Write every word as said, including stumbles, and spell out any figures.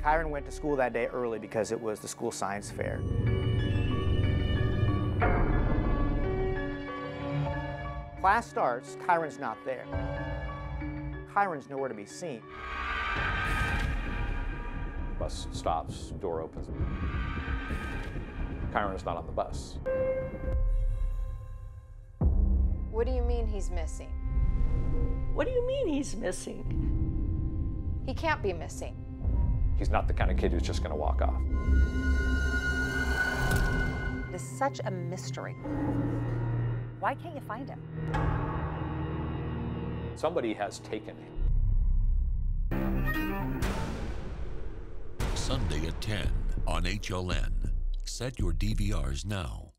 Kyron went to school that day early because it was the school science fair. Class starts, Kyron's not there. Kyron's nowhere to be seen. Bus stops, door opens. Kyron's not on the bus. What do you mean he's missing? What do you mean he's missing? He can't be missing. He's not the kind of kid who's just going to walk off. It's such a mystery. Why can't you find him? Somebody has taken him. Sunday at ten on H L N. Set your D V Rs now.